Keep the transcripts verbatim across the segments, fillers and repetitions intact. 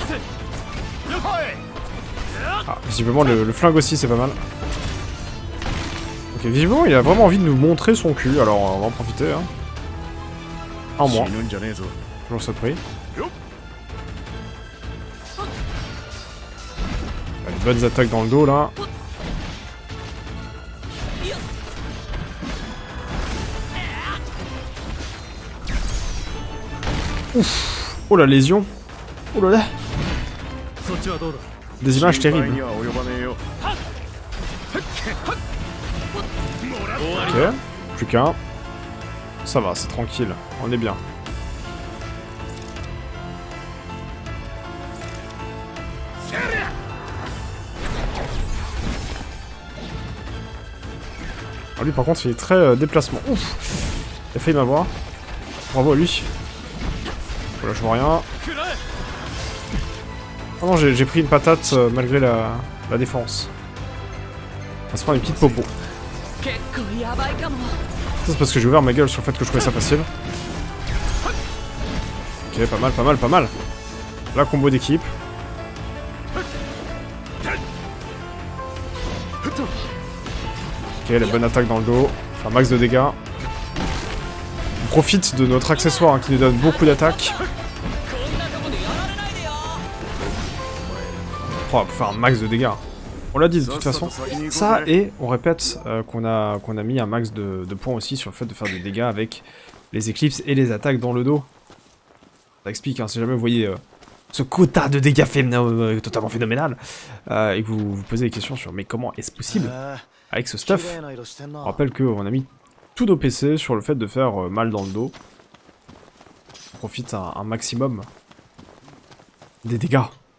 Ah, visiblement le, le flingue aussi c'est pas mal. Ok, visiblement il a vraiment envie de nous montrer son cul, alors on va en profiter. Hein. En moins. Toujours ce prix. Des bonnes attaques dans le dos là. Ouf. Oh la lésion. Oh là là. Des images terribles. Ok, plus qu'un. Ça va, c'est tranquille, on est bien. Ah, lui par contre il est très euh, déplacement. Ouf. Il a failli m'avoir. Bravo à lui. Voilà, je vois rien. Oh non, j'ai pris une patate euh, malgré la, la défense. Ça se prend une petite popo. Ça c'est parce que j'ai ouvert ma gueule sur le fait que je trouvais ça facile. Ok, pas mal, pas mal, pas mal. La combo d'équipe. Ok, la bonne attaque dans le dos. Un max de dégâts. On profite de notre accessoire hein, qui nous donne beaucoup d'attaques. Oh, pour faire un max de dégâts. On l'a dit de toute façon. Ça et on répète euh, qu'on a, qu'on a mis un max de, de points aussi sur le fait de faire des dégâts avec les éclipses et les attaques dans le dos. Ça explique, hein, si jamais vous voyez euh, ce quota de dégâts euh, totalement phénoménal euh, et que vous vous posez des questions sur mais comment est-ce possible avec ce stuff. On rappelle qu'on a mis tous nos P C sur le fait de faire euh, mal dans le dos. On profite un, un maximum des dégâts.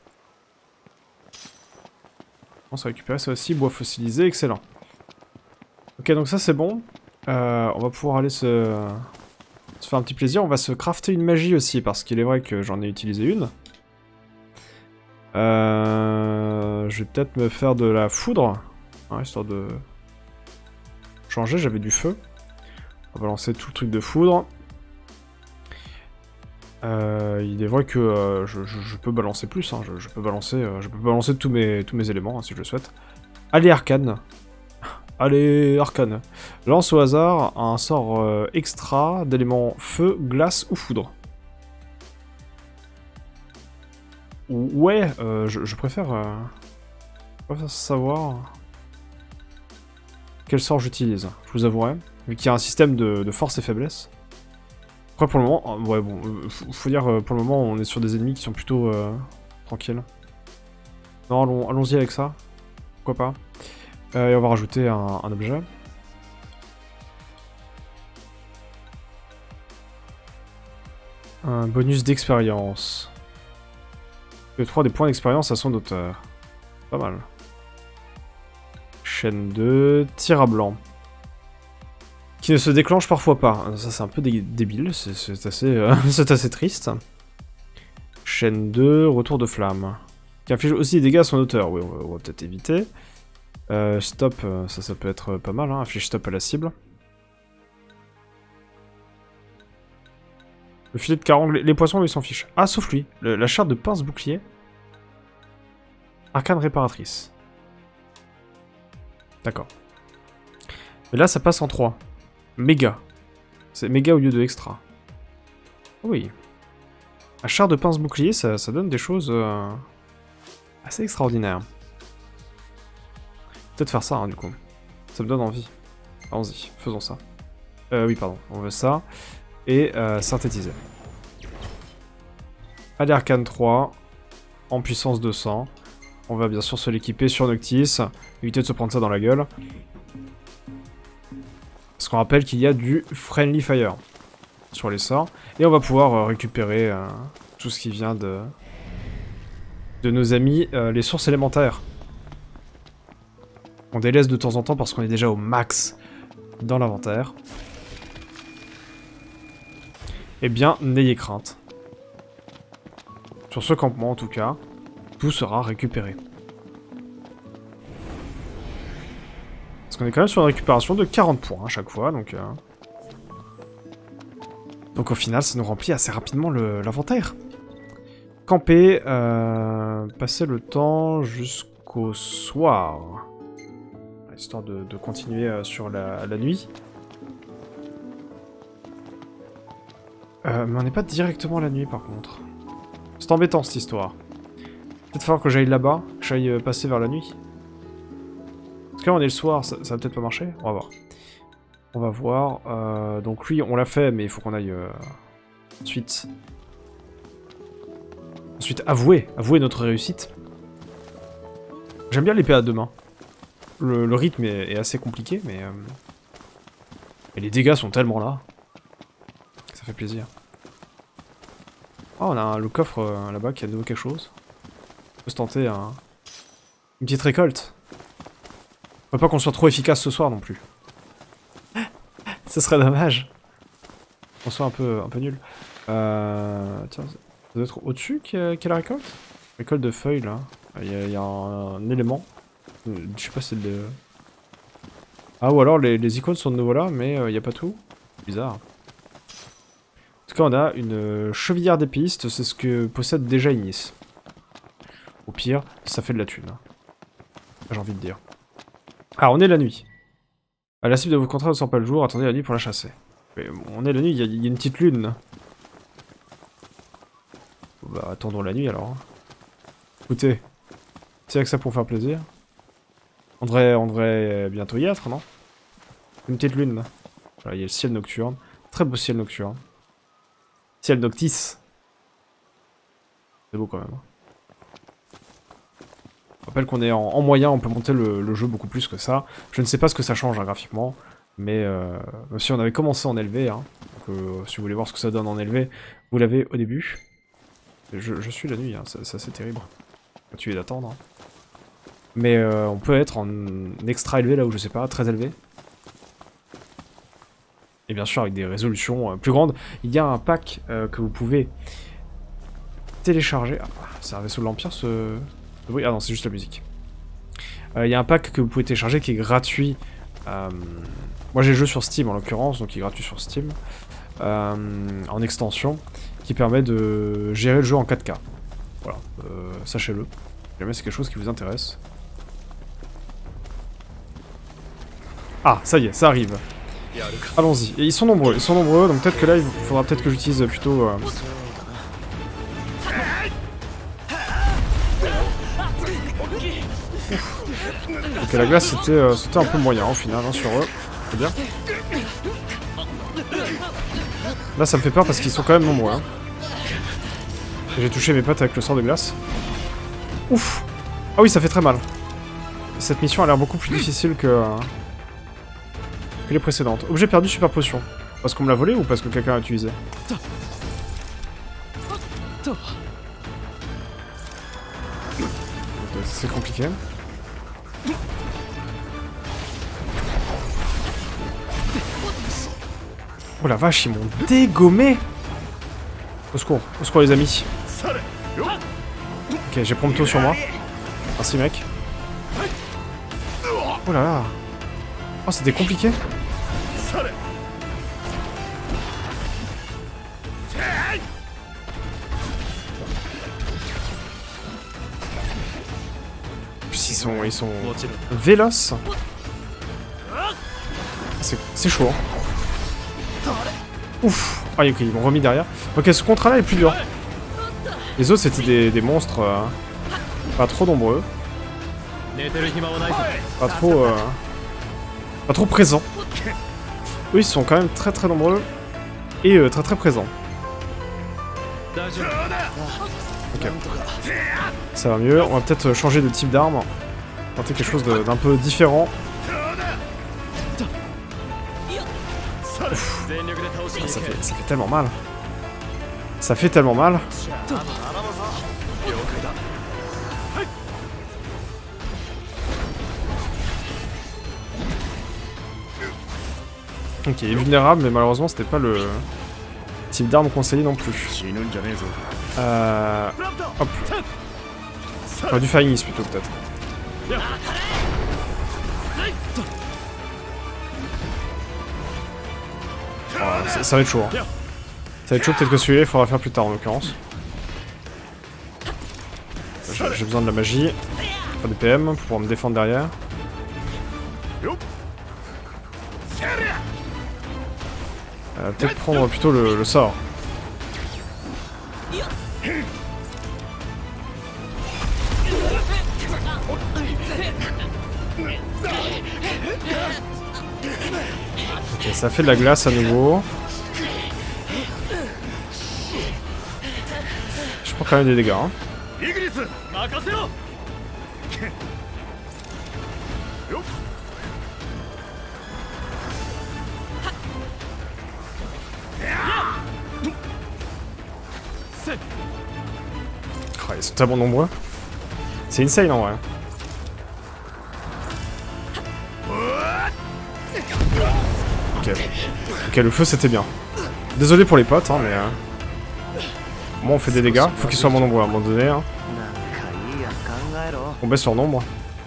On s'est récupéré ça aussi, bois fossilisé, excellent. Ok, donc ça c'est bon. Euh, on va pouvoir aller se... se faire un petit plaisir. On va se crafter une magie aussi, parce qu'il est vrai que j'en ai utilisé une. Euh... Je vais peut-être me faire de la foudre, hein, histoire de changer, j'avais du feu. On va lancer tout le truc de foudre. Euh, il est vrai que euh, je, je, je peux balancer plus, hein. je, je peux balancer, euh, je peux balancer tous mes, tous mes éléments hein, si je le souhaite. Allez arcane. Allez arcane. Lance au hasard un sort euh, extra d'éléments feu, glace ou foudre. Ou, ouais, euh, je, je préfère, euh, je préfère savoir quel sort j'utilise, je vous avouerai, vu qu'il y a un système de, de force et faiblesse. Après pour le moment, ouais bon, faut, faut dire pour le moment on est sur des ennemis qui sont plutôt euh, tranquilles. Non, allons, allons-y avec ça. Pourquoi pas. Euh, et on va rajouter un, un objet. Un bonus d'expérience. Le trois des points d'expérience à son auteur. Pas mal. Chaîne deux, tir à blanc. Qui ne se déclenche parfois pas. Ça c'est un peu dé débile, c'est assez, euh, assez triste. Chaîne deux, retour de flamme. Qui inflige aussi des dégâts à son auteur. Oui, on va, va peut-être éviter. Euh, stop, ça, ça peut être pas mal, hein. Inflige stop à la cible. Le filet de carangue, les, les poissons, ils s'en fichent. Ah, sauf lui. Le, la charte de pince bouclier. Arcane réparatrice. D'accord. Mais là, ça passe en trois. Méga. C'est méga au lieu de extra. Oui. La charte de pince bouclier, ça, ça donne des choses euh, assez extraordinaires. Peut-être faire ça, hein, du coup. Ça me donne envie. Allons-y, faisons ça. Euh, oui, pardon. On veut ça. Et euh, synthétiser. Allez, Arcane trois. En puissance deux cents. On va bien sûr se l'équiper sur Noctis. Éviter de se prendre ça dans la gueule. Parce qu'on rappelle qu'il y a du Friendly Fire sur les sorts. Et on va pouvoir euh, récupérer euh, tout ce qui vient de, de nos amis, euh, les sources élémentaires. On délaisse de temps en temps parce qu'on est déjà au max dans l'inventaire. Eh bien, n'ayez crainte. Sur ce campement, en tout cas, tout sera récupéré. Parce qu'on est quand même sur une récupération de quarante points à chaque fois, donc... Euh... Donc au final, ça nous remplit assez rapidement l'inventaire. camper, euh, passer le temps jusqu'au soir. Histoire de, de continuer euh, sur la, la nuit. Euh, mais on n'est pas directement la nuit par contre. C'est embêtant cette histoire. Peut-être falloir que j'aille là-bas, que j'aille euh, passer vers la nuit. Parce que là on est le soir, ça, ça va peut-être pas marcher. On va voir. On va voir. Euh, donc lui on l'a fait, mais il faut qu'on aille euh, ensuite. Ensuite avouer, avouer notre réussite. J'aime bien l'épée à deux mains. Le, le rythme est, est assez compliqué, mais... Euh, mais les dégâts sont tellement là. Ça fait plaisir. Oh, on a un, le coffre euh, là-bas qui a de nouveau quelque chose. On peut se tenter un, une petite récolte. Faut pas qu'on soit trop efficace ce soir non plus. Ce serait dommage. On soit un peu, un peu nul. Euh, tiens, ça doit être au-dessus qu'il y, a, qu'il y a la récolte. Récolte de feuilles là. Il y a, il y a un, un élément. Je sais pas si c'est de... Ah ou alors les, les icônes sont de nouveau là, mais il euh, n'y a pas tout. Bizarre. En tout cas on a une euh, chevillère d'épistes, c'est ce que possède déjà Ignis. Au pire, ça fait de la thune. J'ai envie de dire. Ah, on est la nuit. À la cible de votre contrat ne sent pas le jour, attendez la nuit pour la chasser. Mais on est la nuit, il y, y a une petite lune. Bah attendons la nuit alors. Écoutez, c'est avec ça pour faire plaisir. On devrait, on devrait bientôt y être, non? Une petite lune, là. Voilà, il y a le ciel nocturne. Très beau ciel nocturne. Ciel noctis. C'est beau quand même. Je rappelle qu'on est en, en moyen, on peut monter le, le jeu beaucoup plus que ça. Je ne sais pas ce que ça change hein, graphiquement. Mais euh, même si on avait commencé en élevé, hein, donc, euh, si vous voulez voir ce que ça donne en élevé, vous l'avez au début. Je, je suis la nuit, hein, c'est assez terrible. Faut tuer d'attendre. Hein. Mais euh, on peut être en extra élevé là où je sais pas, très élevé. Et bien sûr avec des résolutions euh, plus grandes. Il y a un pack euh, que vous pouvez télécharger. Ah, c'est un vaisseau de l'Empire ce... ce bruit. Ah non, c'est juste la musique. Euh, il y a un pack que vous pouvez télécharger qui est gratuit. Euh... Moi j'ai le jeu sur Steam en l'occurrence, donc il est gratuit sur Steam. Euh, en extension, qui permet de gérer le jeu en quatre K. Voilà, euh, sachez-le. Si jamais c'est quelque chose qui vous intéresse. Ah, ça y est, ça arrive. Allons-y. Et ils sont nombreux, ils sont nombreux, donc peut-être que là, il faudra peut-être que j'utilise plutôt... Euh... Ok, la glace, c'était euh, c'était un peu moyen, au final, hein, sur eux. C'est bien. Là, ça me fait peur parce qu'ils sont quand même nombreux. Hein. J'ai touché mes potes avec le sort de glace. Ouf! Ah oui, ça fait très mal. Cette mission a l'air beaucoup plus difficile que... Euh... que les précédentes. Objet perdu, super potion. Parce qu'on me l'a volé ou parce que quelqu'un l'a utilisé? C'est compliqué. Oh la vache, ils m'ont dégommé! Au secours, au secours les amis. Ok, j'ai Prompto sur moi. Merci mec. Oh là là. Oh, c'était compliqué. Puis ils sont, ils sont véloces. C'est chaud. Hein. Ouf. Ah ok, ils m'ont remis derrière. Ok, ce contrat-là est plus dur. Les autres c'était des, des monstres euh, pas trop nombreux. Pas trop... Euh, pas trop présents. Eux ils sont quand même très très nombreux. Et euh, très très présents. Ok. Ça va mieux. On va peut-être changer de type d'arme. Tenter quelque chose d'un peu différent. Ouf. Ça fait, ça fait tellement mal. Ça fait tellement mal. Ok, il est vulnérable, mais malheureusement c'était pas le type d'arme conseillé non plus. Euh... Hop. On aurait dû faire Ignis plutôt peut-être. Oh, ça, ça va être chaud. Hein. Ça va être chaud, peut-être que celui-là il faudra faire plus tard en l'occurrence. j'ai besoin de la magie. Pas de P M pour pouvoir me défendre derrière. Euh, Peut-être prendre plutôt le, le sort. Ok, ça fait de la glace à nouveau. Je prends quand même des dégâts. Hein. Oh, ils sont tellement nombreux. C'est insane en vrai. Ok. Ok, le feu c'était bien. Désolé pour les potes, hein, mais... Euh... Moi on fait des dégâts. Faut qu'ils soient moins nombreux à un moment donné. Hein. On baisse leur nombre.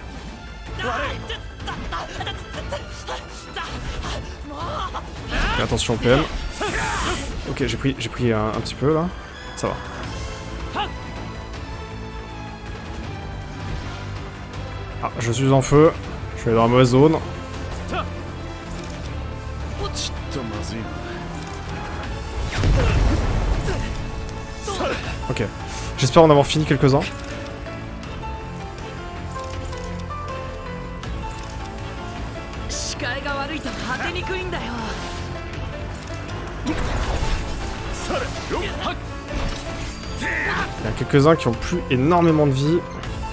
Et attention au P M. Ok, j'ai pris, j'ai pris un, un petit peu là. Ça va. Ah, je suis en feu. Je suis dans la mauvaise zone. Ok. J'espère en avoir fini quelques-uns. Il y a quelques-uns qui ont plus énormément de vie.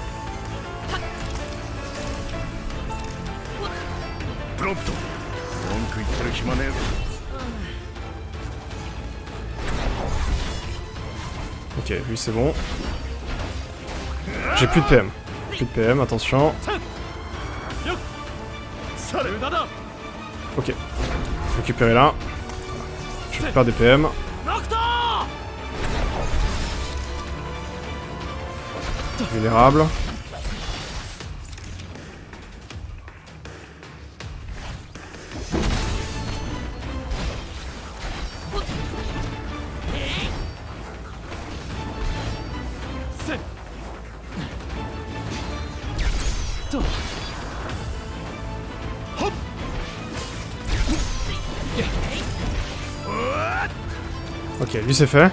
Ok, lui c'est bon. J'ai plus de P M. Plus de P M, attention. Ok. Récupérer là. Je récupère des P M. Vulnérable. Ok, lui c'est fait.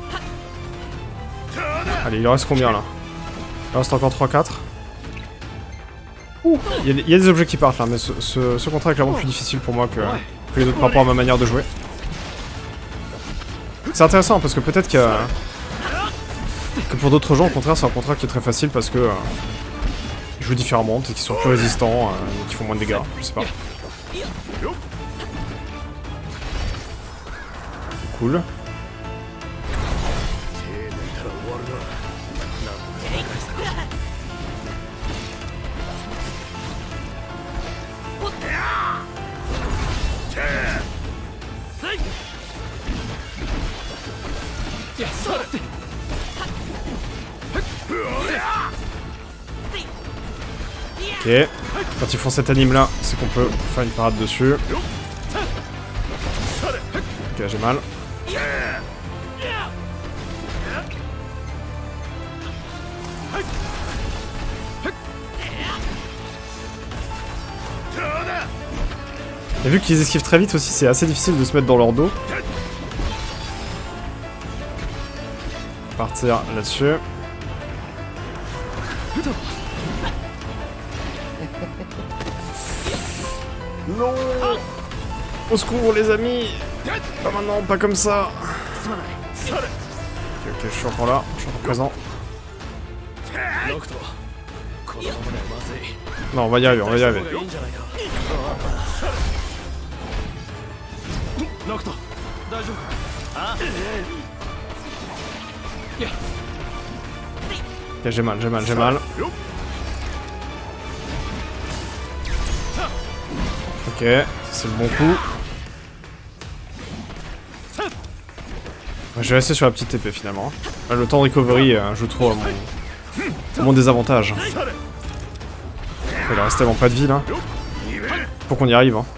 Allez, il en reste combien là? Il en reste encore trois quatre. Il y, y a des objets qui partent là, mais ce, ce, ce contrat est clairement plus difficile pour moi que, que les autres par rapport à ma manière de jouer. C'est intéressant parce que peut-être que, que pour d'autres gens, au contraire, c'est un contrat qui est très facile parce que euh, ils jouent différemment, peut-être qu'ils sont plus résistants, euh, qu'ils font moins de dégâts, je sais pas. Cool. Ok, quand ils font cette anime là, c'est qu'on peut faire une parade dessus. Ok, j'ai mal. Et vu qu'ils esquivent très vite aussi, c'est assez difficile de se mettre dans leur dos. Partir là-dessus. Non! Au secours les amis! Pas maintenant, pas comme ça! Ok, ok, je suis encore là, je suis encore présent. Non, on va y arriver, on va y arriver. Ok, j'ai mal, j'ai mal, j'ai mal. Ok, c'est le bon coup. Je vais rester sur la petite épée finalement. Le temps de recovery, euh, je trouve à mon, à mon désavantage. Il reste tellement pas de vie là. Faut qu'on y arrive. Hein.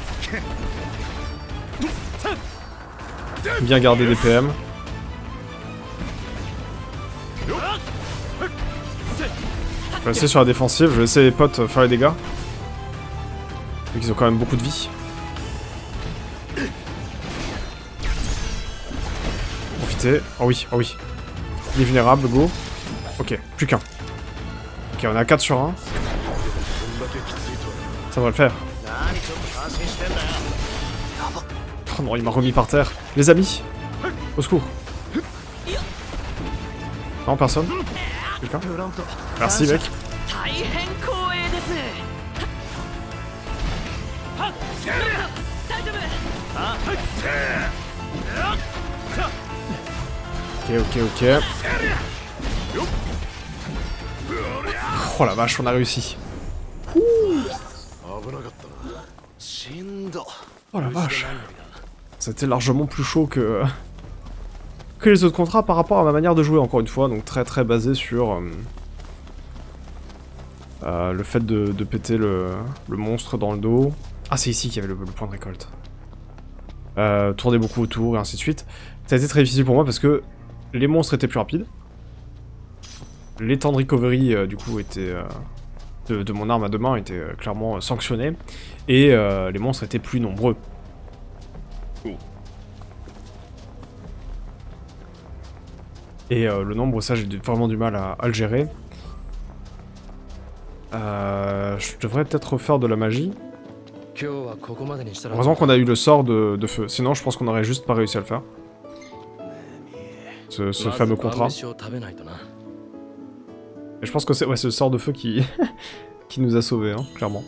Bien garder des P M. Je vais rester sur la défensive, je vais laisser les potes faire les dégâts. Vu qu'ils ont quand même beaucoup de vie. Profitez. Oh oui, oh oui. Il est vulnérable, go. Ok, plus qu'un. Ok, on est à quatre sur un. Ça devrait le faire. Oh non, il m'a remis par terre. Les amis, au secours. Non, personne. Quelqu'un. Merci, mec. Ok, ok, ok. Oh la vache, on a réussi. Ouh. Oh la vache. C'était largement plus chaud que... que les autres contrats par rapport à ma manière de jouer, encore une fois. Donc très très basé sur... Euh, euh, le fait de, de péter le, le monstre dans le dos. Ah, c'est ici qu'il y avait le, le point de récolte. Euh, tourner beaucoup autour et ainsi de suite. Ça a été très difficile pour moi parce que les monstres étaient plus rapides. Les temps de recovery, euh, du coup, étaient... Euh, de, de mon arme à deux mains étaient euh, clairement euh, sanctionnés. Et euh, les monstres étaient plus nombreux. Et euh, le nombre, ça, j'ai vraiment du mal à, à le gérer. Euh, je devrais peut-être refaire de la magie. Heureusement qu'on a eu le sort de, de feu. Sinon, je pense qu'on n'aurait juste pas réussi à le faire. Ce, ce fameux contrat. Et je pense que c'est ouais, le sort de feu qui, qui nous a sauvés, hein, clairement.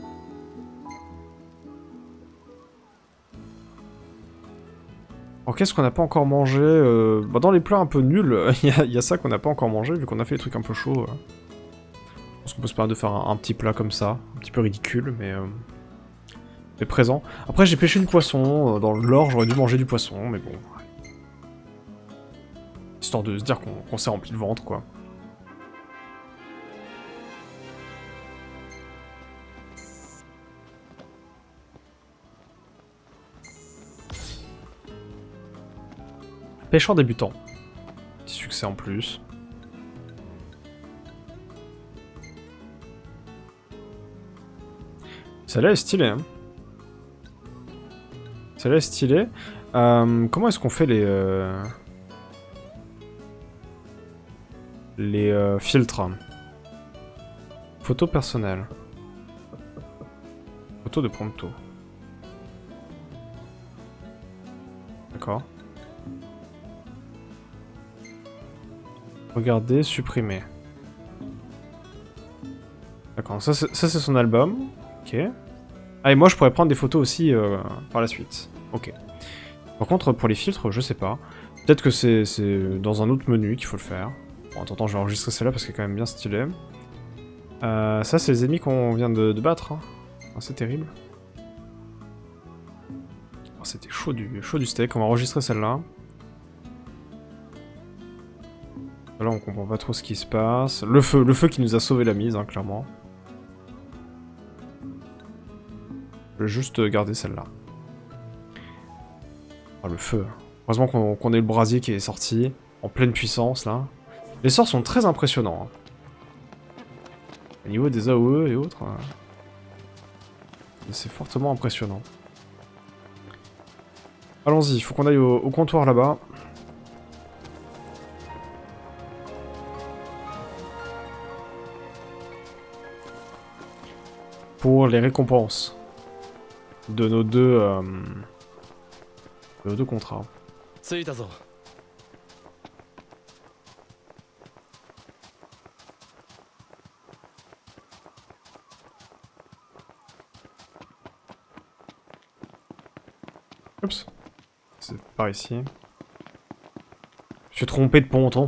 Alors qu'est-ce qu'on n'a pas encore mangé euh... bah, dans les plats un peu nuls, il y, y a ça qu'on n'a pas encore mangé, vu qu'on a fait des trucs un peu chauds. Euh... Je pense qu'on peut se permettre de faire un, un petit plat comme ça, un petit peu ridicule, mais, euh... mais présent. Après j'ai pêché du poisson, euh, dans l'or j'aurais dû manger du poisson, mais bon. Histoire de se dire qu'on qu'on s'est rempli le ventre, quoi. Pêcheur débutant. Petit succès en plus. Celle-là est stylée, hein. Celle-là est stylée. Euh, comment est-ce qu'on fait les... Euh... Les euh, filtres? Photo personnelle. Photo de Prompto. D'accord. Regardez, supprimer. D'accord, ça c'est son album. Ok. Ah, et moi je pourrais prendre des photos aussi euh, par la suite. Ok. Par contre, pour les filtres, je sais pas. Peut-être que c'est dans un autre menu qu'il faut le faire. Bon, attends, je vais enregistrer celle-là parce qu'elle est quand même bien stylée. Euh, ça, c'est les ennemis qu'on vient de, de battre. Hein. Oh, c'est terrible. Oh, c'était chaud du, chaud du steak. On va enregistrer celle-là. Là, on comprend pas trop ce qui se passe. Le feu, le feu qui nous a sauvé la mise, hein, clairement. Je vais juste garder celle-là. Oh, le feu. Heureusement qu'on qu'on ait le brasier qui est sorti, en pleine puissance, là. Les sorts sont très impressionnants. Hein. Au niveau des A O E et autres, hein. C'est fortement impressionnant. Allons-y, il faut qu'on aille au, au comptoir là-bas. Pour les récompenses de nos deux, euh, de nos deux contrats. Oups, c'est par ici. Je suis trompé de ponton.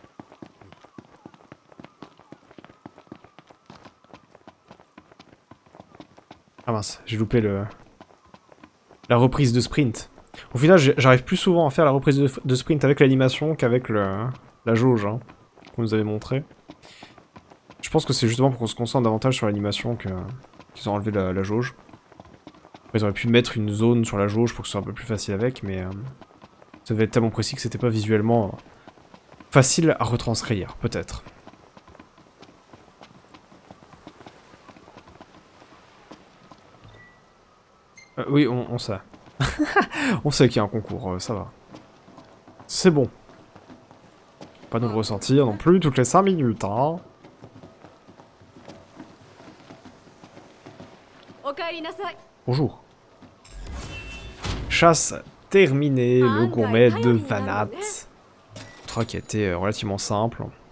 Ah mince, j'ai loupé le... la reprise de sprint. Au final, j'arrive plus souvent à faire la reprise de, de sprint avec l'animation qu'avec le... la jauge, hein, qu'on nous avait montré. Je pense que c'est justement pour qu'on se concentre davantage sur l'animation que qu'ils ont enlevé la, la jauge. Ils auraient pu mettre une zone sur la jauge pour que ce soit un peu plus facile avec, mais... Euh, ça devait être tellement précis que c'était pas visuellement facile à retranscrire, peut-être. Euh, oui, on, on sait. On sait qu'il y a un concours, euh, ça va. C'est bon. Pas nous le ressentir non plus toutes les cinq minutes, hein. Bonjour. Chasse terminée, le gourmet de Vanat. Truc qui a été relativement simple.